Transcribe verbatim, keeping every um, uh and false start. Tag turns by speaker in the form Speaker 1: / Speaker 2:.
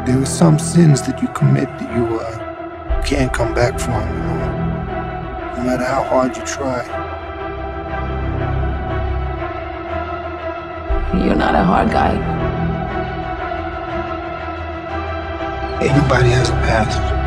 Speaker 1: There are some sins that you commit that you uh, can't come back from, you know, no matter how hard you try.
Speaker 2: You're not a hard guy.
Speaker 1: Everybody has a past.